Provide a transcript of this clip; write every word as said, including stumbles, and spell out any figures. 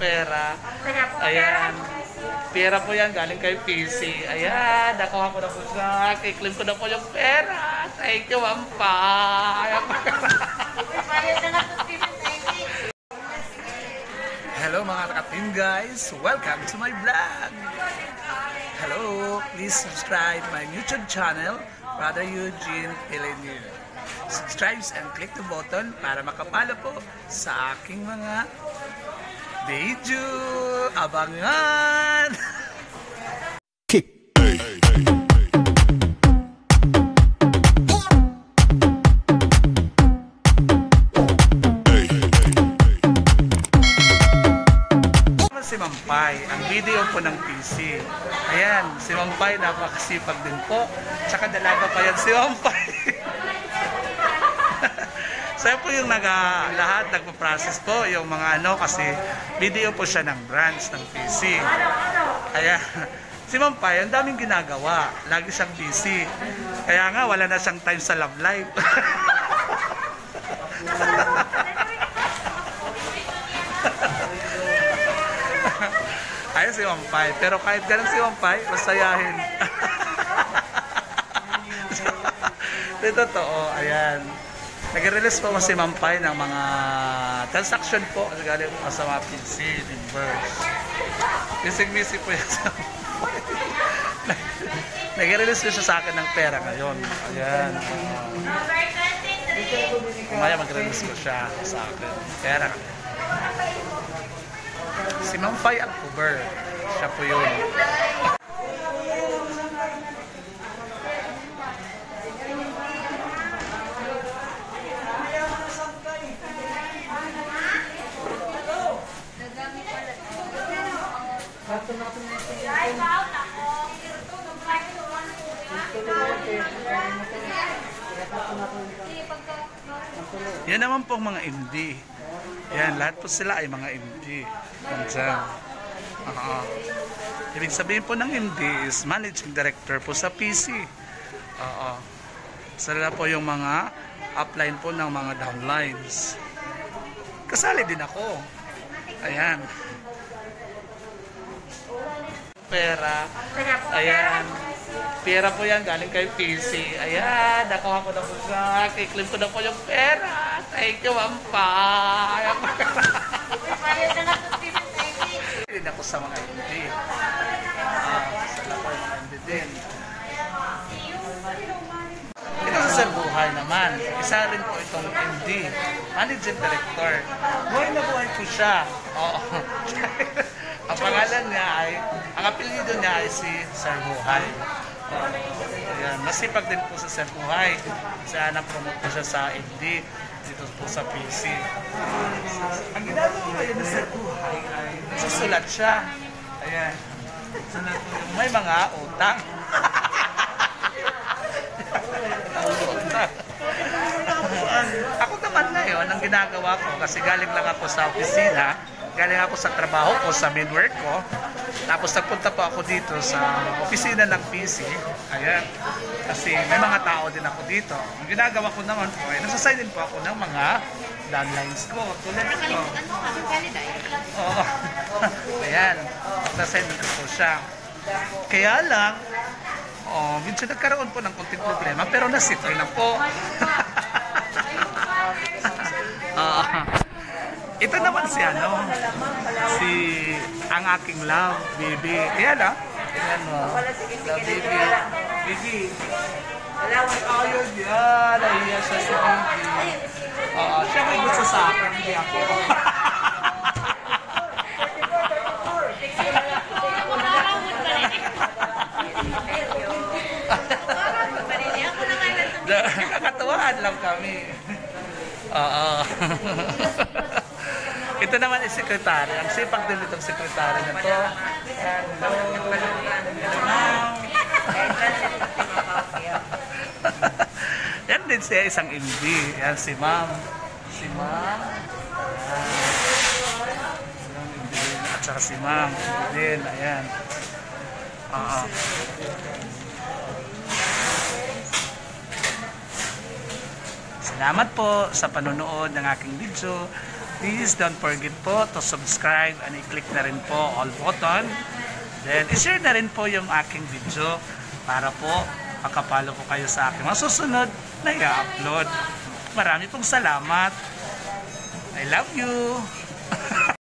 pera. Ayan. Pera po yan, galing kay P C. Ayan, nakuha ko na po siya. Kiklaim ko na po yung pera. Thank you, Mampa. Hello mga ka-team guys. Welcome to my vlog. Hello, please subscribe my YouTube channel, Brother Eugene Pilenir. Subscribe and click the button para makapalo po sa aking mga video. Abangan! Kick! Hey, hey, hey. Si Mampay, ang video po ng P C. Ayan, si Mampay napakasipag din po. Tsaka dalaga pa yan si Mampay. Saya po yung naga, lahat nagpa-process po yung mga ano kasi video po siya ng branch ng P C. Kaya si Mampay, ang daming ginagawa. Lagi siyang busy. Kaya nga wala na siyang time sa love life. Ayun si Mampay. Pero kahit ganun si Mampay, masayahin. Ito totoo. Ayan. Nag-release po si Mampay ng mga transaction po. Kasi galing po sa mga P C, reverse. Bisig-bisig po yan sa Mampay. Nag-release po siya sa akin ng pera ngayon. Ayan. Kumaya mag-release po siya sa akin. Pera. Si Mampay Alcover. Siya po yun. Yan naman po mga indie. Yan, lahat po sila ay mga indie. Nandiyan. Uh-huh. Ibig sabihin po ng indie is managing director po sa P C. Uh-huh. Sila po yung mga upline po ng mga downlines. Kasali din ako. Ayan. Pera. Ayan. Pera po yan, galing kay P C. Ayan, nakuha ko na po siya. Kiklaim ko na po yung pera. Thank you, Mampa. Hindi ako sa mga hindi. Uh, sa lakoy mga hindi din. Ito sa Sir Buhay naman. Isa rin po itong M D. Managing Director. Buhay na buhay po siya. Oo. Ang pangalan niya ay, ang apelyido niya ay si Sir Buhay. Ayan, masipag din po sa Sir Buhay. Kasi na-promote po siya sa M D dito po sa P C. Ang ginagawa ngayon ng Sir Buhay ay nagsusulat siya. Ayan. May mga utang. Ako naman ngayon, ang ginagawa ko, kasi galing lang ako sa opisina, galing ako sa trabaho ko, sa main work ko. Tapos nagpunta po ako dito sa opisina ng P C. Ayan. Kasi may mga tao din ako dito. Ang ginagawa ko naman po ay nagsasign din po ako ng mga landlines ko. Tulad ko. Oo. Ayan. Nagsasign din ko siya. Kaya lang, oh, minsan nagkaroon po ng konting problema pero nasitol na po. uh, ito naman si ano, si ang aking love, baby. Ayan ah. Ayan mo. Love, baby. Baby. Ayun yan. Nahiya siya si baby. Oo, siya may gusto sa akin. Hindi ako. Kakatuwaan lang kami. Oo. Ito naman ay sekretary. Ang sipag din itong sekretary na to. Hello. Yan din siya, isang M D. Yan si Ma'am. Si Ma'am. At saka si Ma'am. Din, ayan. Oo. Salamat po sa panonood ng aking video. Please don't forget po to subscribe and i-click na rin po all button. Then, i-share na rin po yung aking video para po makapalo po kayo sa aking mga susunod na i-upload. Marami pong salamat. I love you.